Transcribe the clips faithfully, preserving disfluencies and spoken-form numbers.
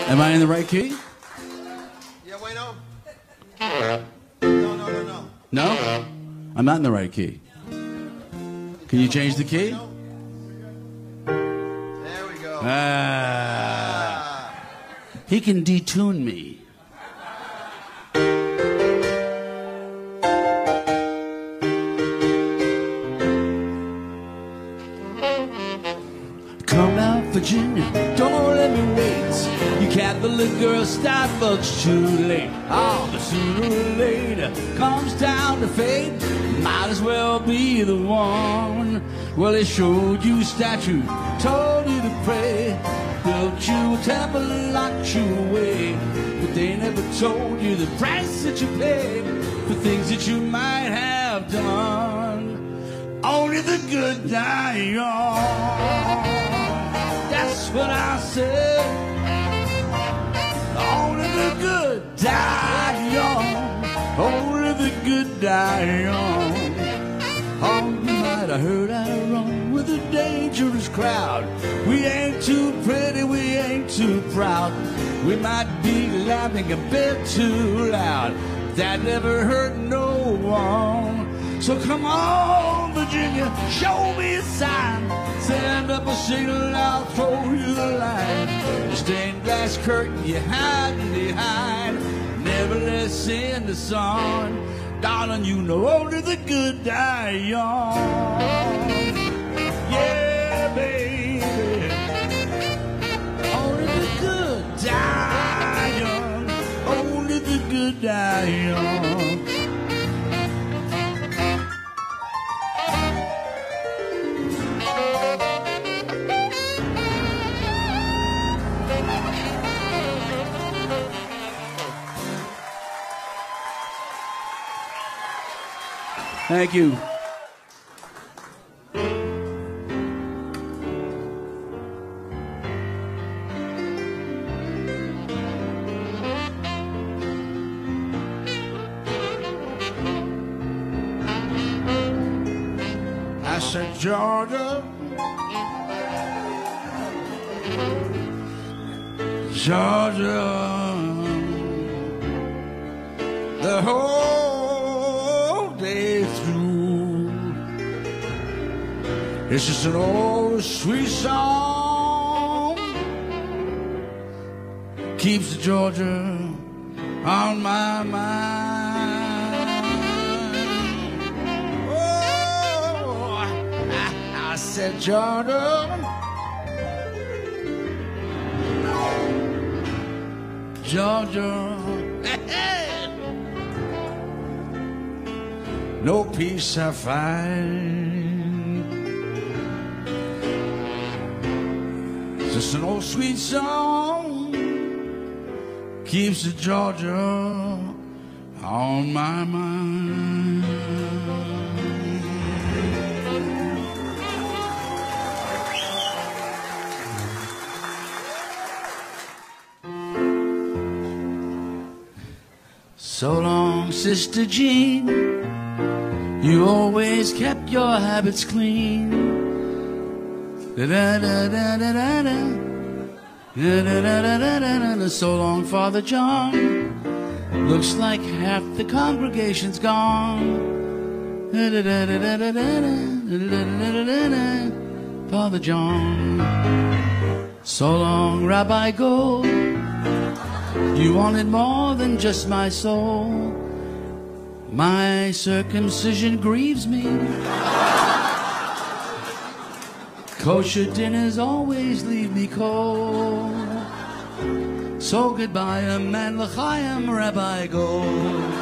Am I in the right key? Yeah, wait, no. No, no, no, no. No? I'm not in the right key. Can you change the key? There we go. Ah. He can detune me. Come out, Virginia, don't let me wait. You Catholic girls stop much too late. Oh, but sooner or later comes down to fate. Might as well be the one. Well, they showed you a statue, told you to pray, built you a temple and locked you away. But they never told you the price that you paid for things that you might have done. Only the good die young. That's what I said. Only the good die young. Only the good die young. Oh, you might have heard I run with a dangerous crowd. We ain't too pretty, we ain't too proud. We might be laughing a bit too loud. That never hurt no one. So come on, Virginia, show me a sign. Send up a signal, I'll throw you the line. The stained glass curtain you're hiding behind never lets in the sun. Darling, you know only the good die young. Yeah, baby. Only the good die young. Only the good die young. Thank you. I said, Georgia, Georgia, the whole day through. It's just an old sweet song, keeps Georgia on my mind. Oh, I, I said, Georgia, Georgia, no peace I find. Just an old sweet song keeps the Georgia on my mind. So long, Sister Jean, you always kept your habits clean. Da da da da da da da. Da da da da da da da. So long, Father John. Looks like half the congregation's gone. Da da da da da da da da da da da. Father John. So long, Rabbi Gold. You wanted more than just my soul. My circumcision grieves me. Kosher dinners always leave me cold. So goodbye, man l'chaim, Rabbi Gold.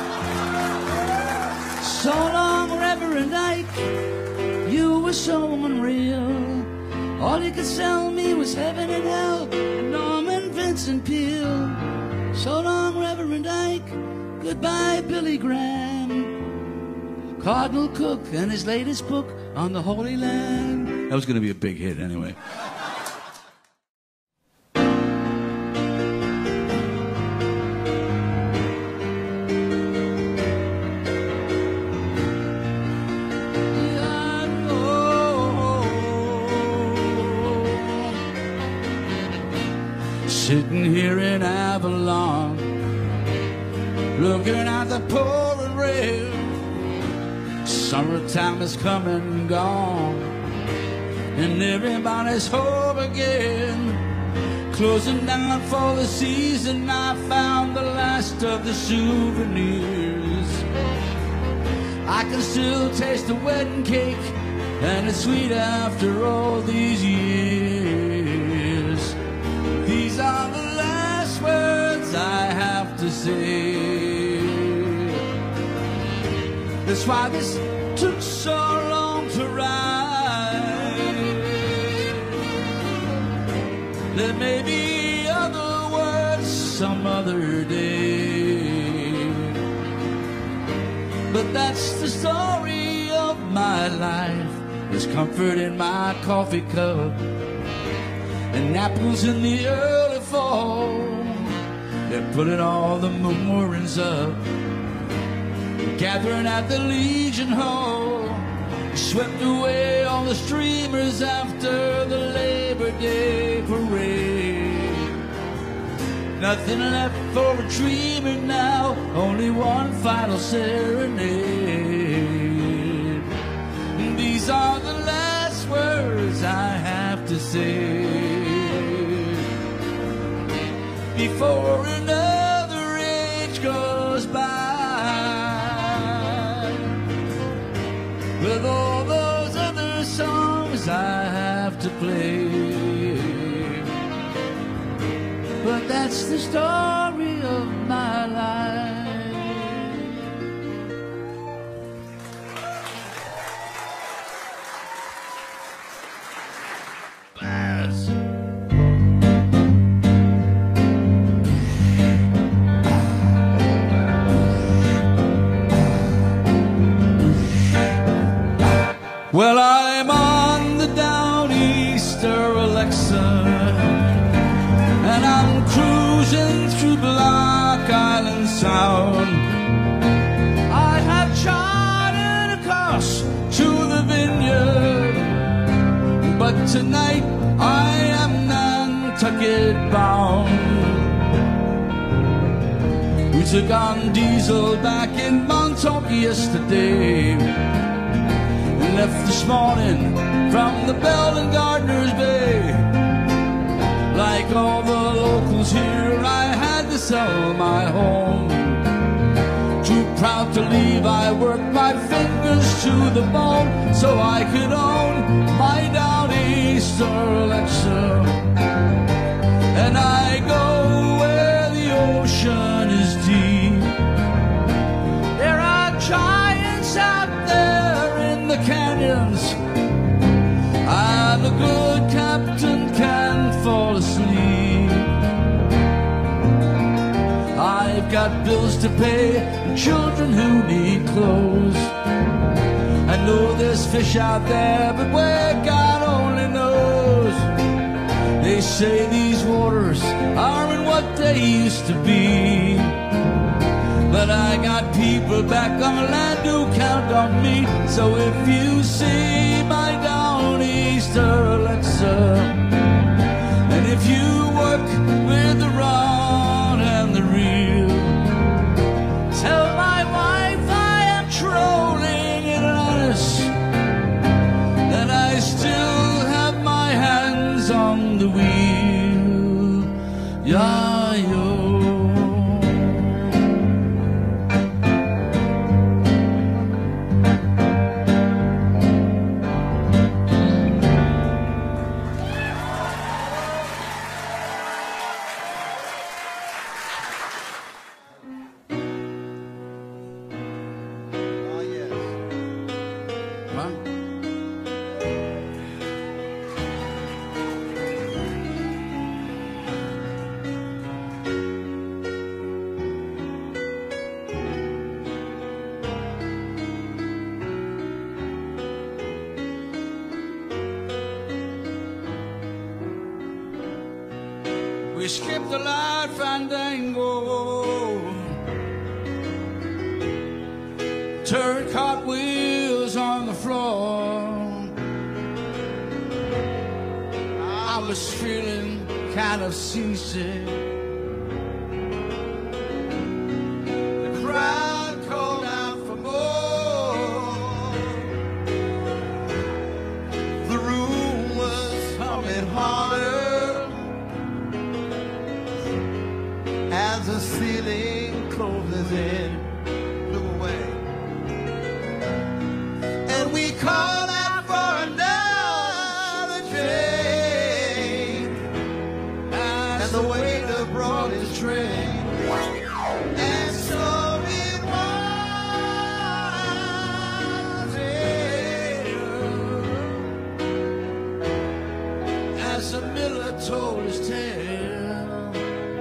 So long, Reverend Ike, you were so unreal. All you could sell me was heaven and hell, and Norman Vincent Peale. So long, Reverend Ike, goodbye, Billy Graham. Cardinal Cook and his latest book on the Holy Land. That was going to be a big hit anyway. sitting here in Avalon, looking at the pouring rain. Summertime is coming and gone, and everybody's home again. Closing down for the season, I found the last of the souvenirs. I can still taste the wedding cake, and it's sweet after all these years. These are the last words I have to say. That's why this took so long to write. There may be other words some other day, but that's the story of my life. There's comfort in my coffee cup and apples in the early fall. They're putting all the memorials up, gathering at the Legion Hall. Swept away all the streamers after the Labor Day parade. Nothing left for a dreamer now, only one final serenade. These are the last words I have to say before another age goes by, with all those other songs I have to play. But that's the story of my life. Baz. Well, I'm on the Downeaster Alexa, and I'm cruising through Block Island Sound. I have chartered a course to the Vineyard, but tonight I am Nantucket bound. We took on diesel back in Montauk yesterday, left this morning from the Bell and Gardner's Bay. Like all the locals here, I had to sell my home. Too proud to leave, I worked my fingers to the bone so I could own my Downeaster Alexa. And I go where the ocean is deep. There are giants out there in the canyons, and a good captain can fall asleep. I've got bills to pay and children who need clothes. I know there's fish out there, but where God only knows. They say these waters aren't what they used to be, but I got people back on land who count on me. So if you see my Downeaster Alexa, and if you work with the rod and the reel, tell my wife I am trolling in Atlantis, that I still have my hands on the wheel. Yeah, yo. We skipped the light fandango, turned cartwheels on the floor. I I was feeling kind of seasick. The crowd called out for more. The room was humming harder as the ceiling closes in, blew away. And we called out for another train, and the waiter brought his train. And so it was, yeah, as the miller told his tale,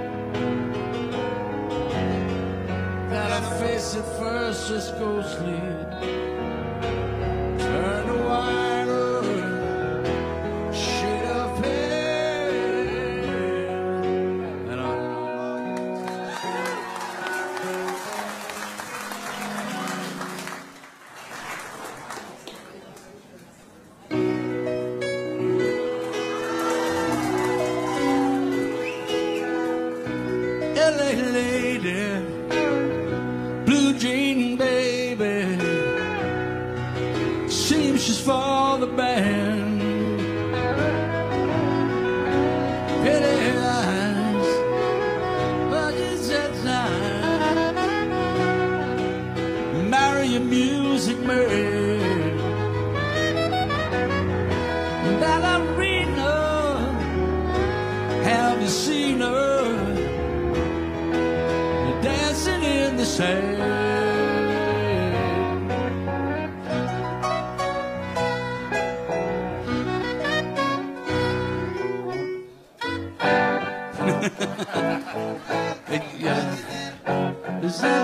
that I face at first just ghostly, turn to wine or shade of pale, and on and L A lady, blue jean baby, seems she's for the band. Pretty eyes, but it's that time. Marry a music man. Ballerina, have you seen her dancing in the sand? It, yeah. Is that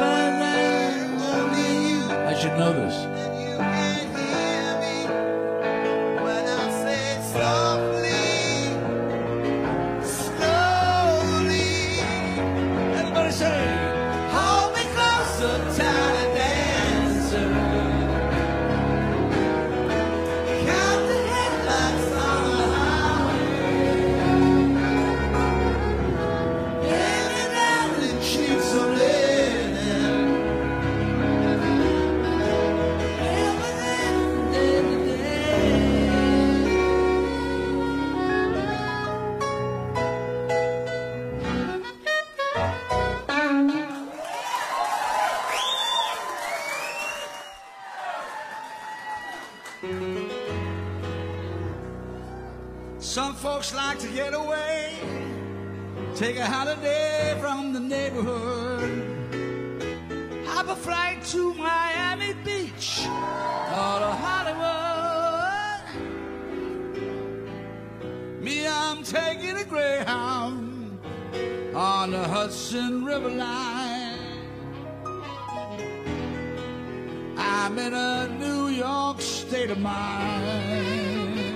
I should know this. You can hear me when I say softly, slowly. Everybody say, Hold me closer, tiny dancer. Count the headlights on the highway. Hanging out the cheeks of linen. Everything, every day. some folks like to get away, take a holiday from the neighborhood, hop a flight to Miami Beach or to Hollywood. Me, I'm taking a Greyhound on the Hudson River line. I'm in a New York state of mind.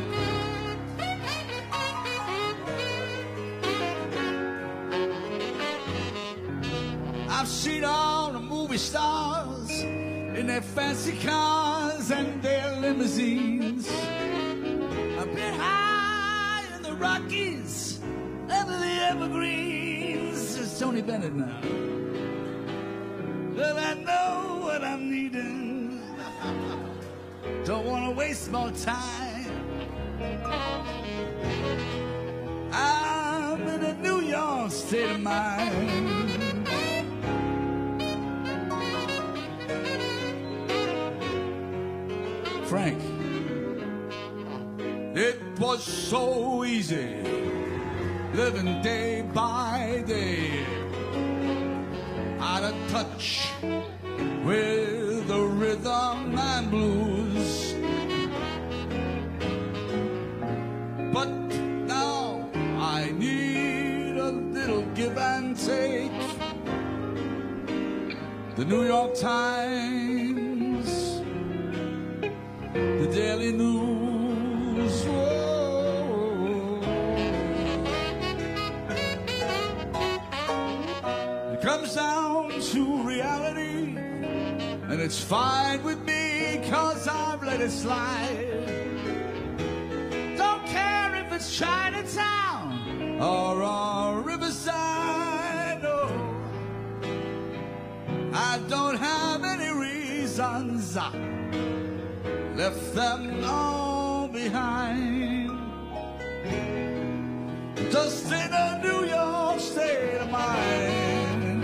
I've seen all the movie stars in their fancy cars and their limousines. I've been high in the Rockies, under the evergreens. It's Tony Bennett now. Well, I know what I'm needing. Don't want to waste more time. I'm in a New York state of mind. Frank, it was so easy living day by day, out of touch with the rhythm and blues. But now I need a little give and take. The New York Times, the Daily News, whoa. It comes down to reality, and it's fine with me, 'cause I've let it slide. Don't care if it's Chinatown Texas, left them all behind. Just in a New York state of mind.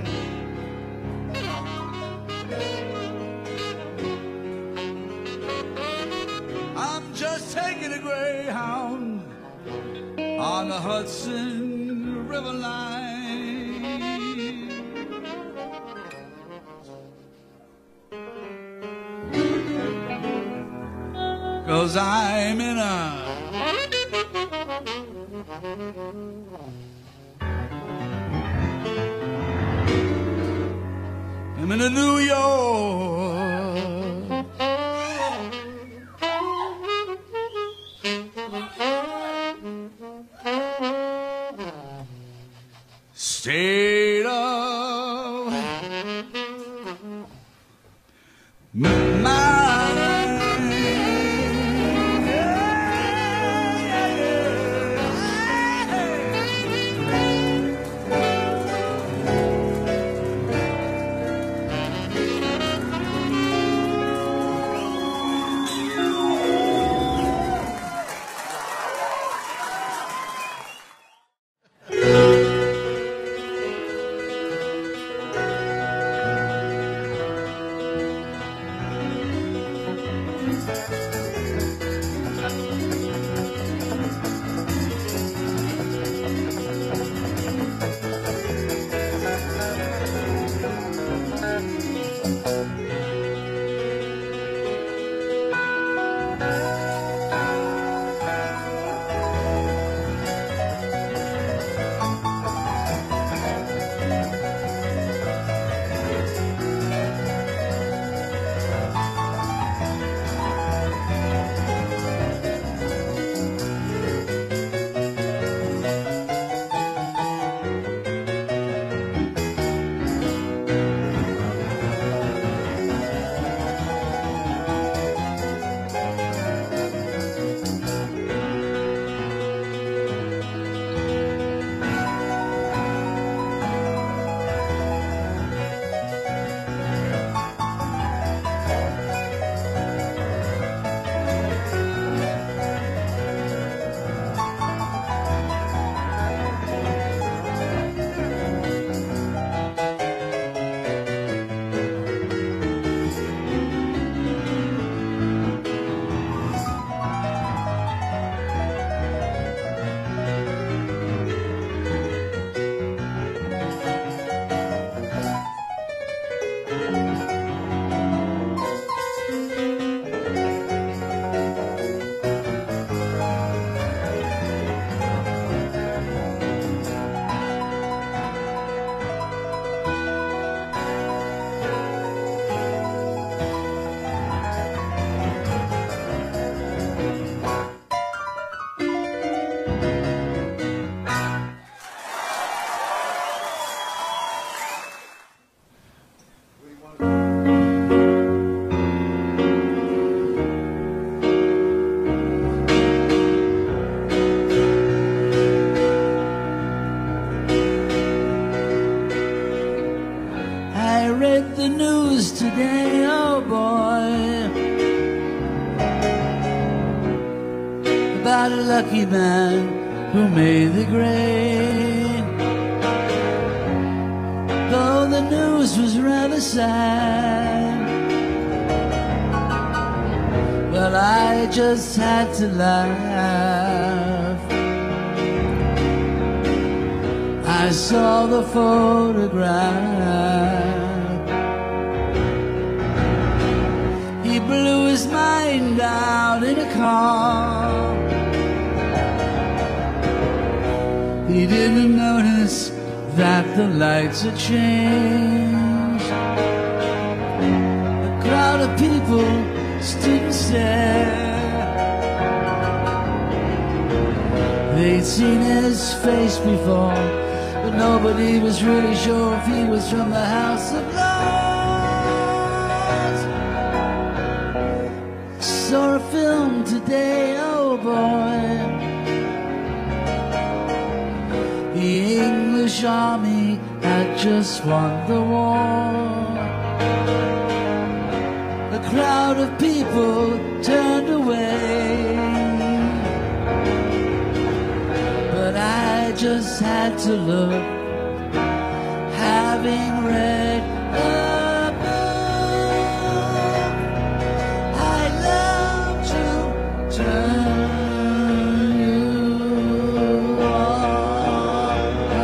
I'm just taking a Greyhound on the Hudson River line. 'Cause I'm in a I'm in a New York state of mind. The news today, oh boy, about a lucky man who made the grade. Though the news was rather sad, well, I just had to laugh. I saw the photograph. He blew his mind out in a car. He didn't notice that the lights had changed. A crowd of people stood and stared. They'd seen his face before, but nobody was really sure if he was from the House of Lords. Saw a film today, oh boy, the English army had just won the war. A a crowd of people turned away, but I just had to look, having read a book. I love to turn you on.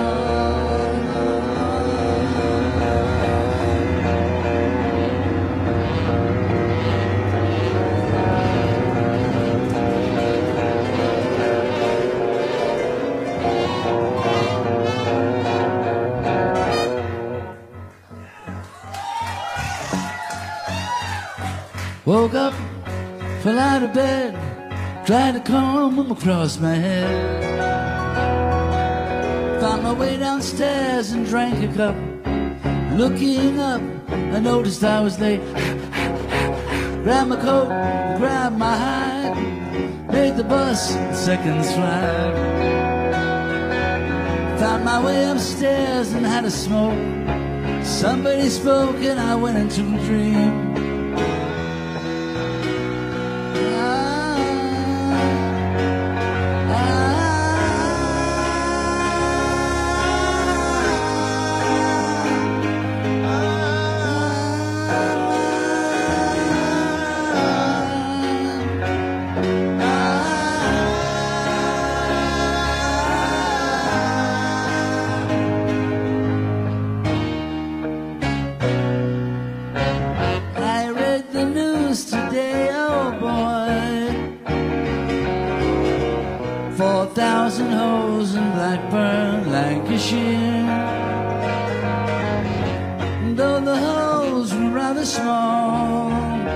Woke up, fell out of bed, tried to comb them across my head. Found my way downstairs and drank a cup. Looking up, I noticed I was late. Grabbed my coat, grabbed my hat, made the bus seconds flat. Found my way upstairs and had a smoke. Somebody spoke and I went into a dream. Four thousand hoes in Blackburn, Lancashire. Though the hoes were rather small,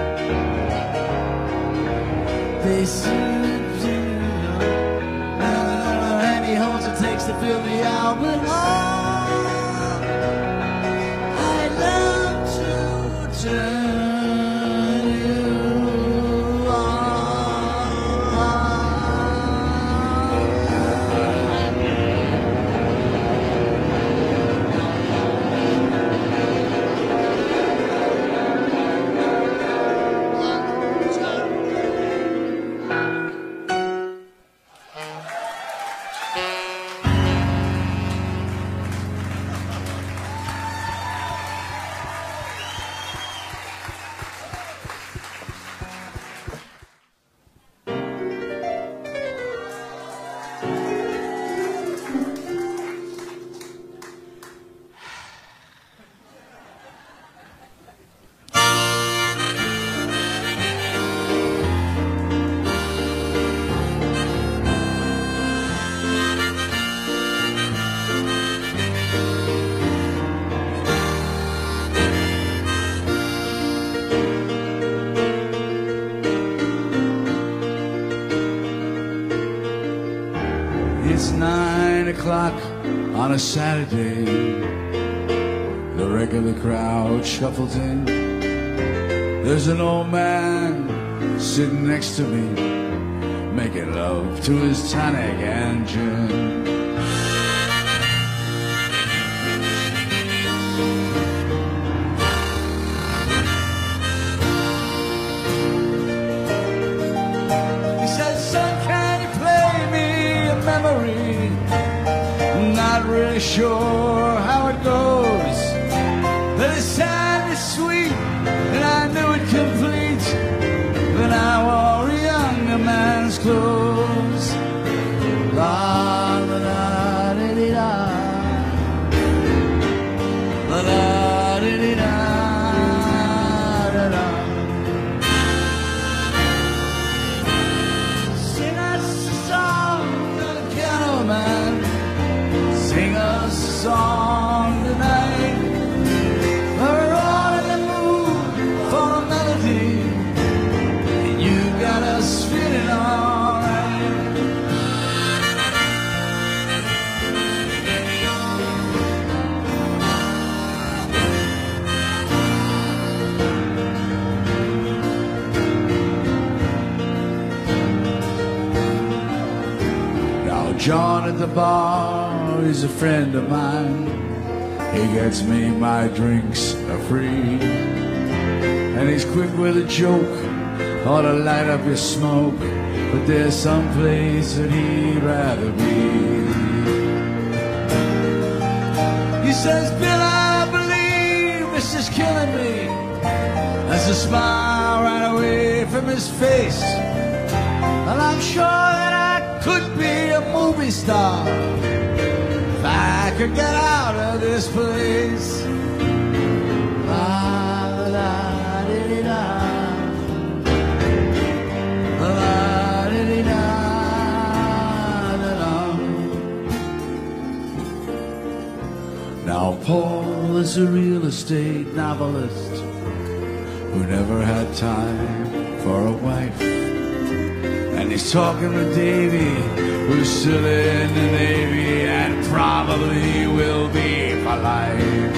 they seemed to know how many hoes it takes to fill the Albert Hall. I love to turn. It's nine o'clock on a Saturday. The regular crowd shuffles in. There's an old man sitting next to me, making love to his tonic and gin. He says, son, can you play me a memory? Not really sure how it goes, but it sounded sweet and I knew it complete when I wore a younger man's clothes. La la la di di da, la la di di da da da. Sing us a song, little piano man. Sing us a song tonight. We're all in the mood for a melody, and you got us feeling all right. Now John at the bar, he's a friend of mine. He gets me my drinks are free, and he's quick with a joke or to light up his smoke, but there's some place that he'd rather be. He says, Bill, I believe this is killing me. There's a smile right away from his face, and I'm sure that I could be a movie star if I could get out of this place. La la di da, la di da da da. Now Paul is a real estate novelist who never had time for a wife, and he's talking to Davy, who's still in the Navy and probably will be for life.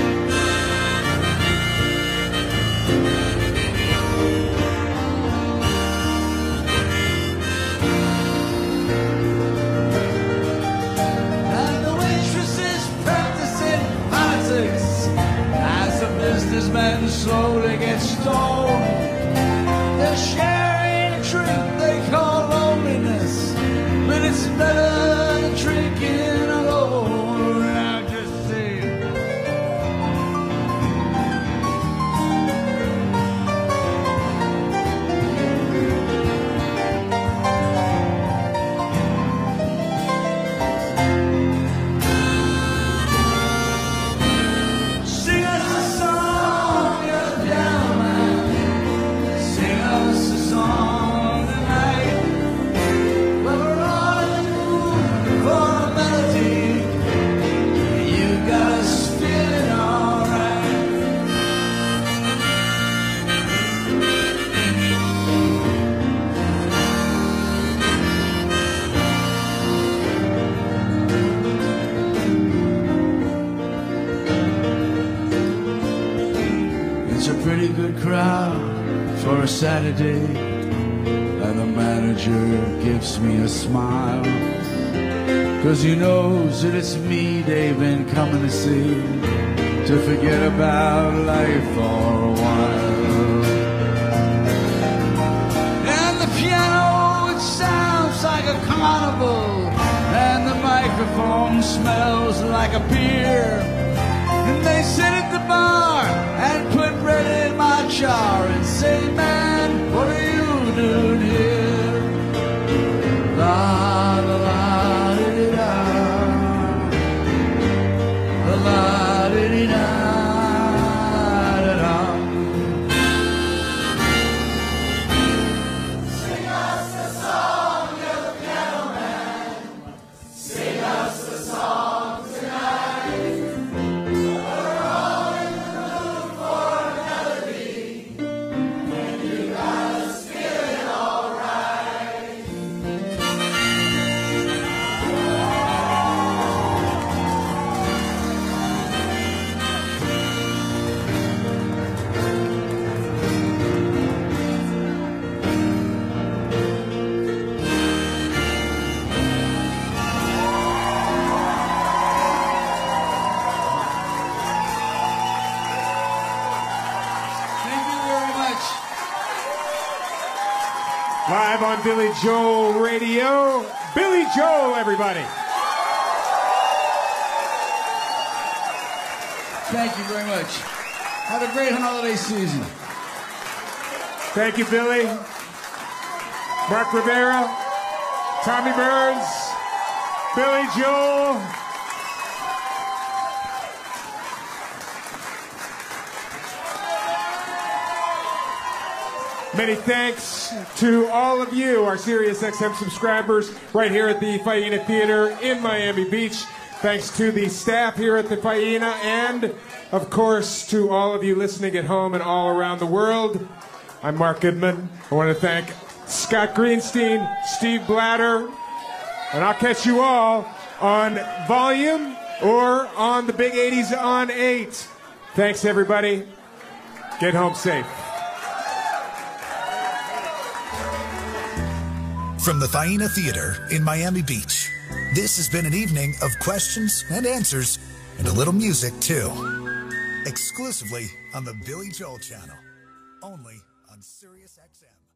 And the waitress is practicing politics as the businessmen slowly get stoned. They're sharing a drink they call loneliness, but it's better than drinking alone. I just say, sing us a song, you're the piano man. Sing us a song tonight. Well, we're all in the mood for a melody. You got us feeling alright. It's a pretty good crowd for a Saturday, and the manager gives me a smile, 'cause he knows that it's me they've been coming to see, to forget about life for a while. And the piano, it sounds like a carnival, and the microphone smells like a beer. And they sit at the bar and put bread in my jar and say, man, what are you doing here? La la la di da, la la di da da da. Sing us a song, you're the piano man. Sing us a song tonight. We're all in the mood for a melody, and you got us feeling alright. Thank you very much. Live on Billy Joel Radio. Billy Joel, everybody. Thank you very much. Have a great holiday season. Thank you, Billy. Mark Rivera, Tommy Burns, Billy Joel. Many thanks to all of you, our Sirius X M subscribers, right here at the Faena Theater in Miami Beach. Thanks to the staff here at the Faena, and, of course, to all of you listening at home and all around the world. I'm Mark Goodman. I want to thank Scott Greenstein, Steve Blatter, and I'll catch you all on Volume or on the Big eighties on eight. Thanks, everybody. Get home safe. From the Faena Theater in Miami Beach, this has been an evening of questions and answers and a little music, too. Exclusively on the Billy Joel Channel. only on Sirius X M.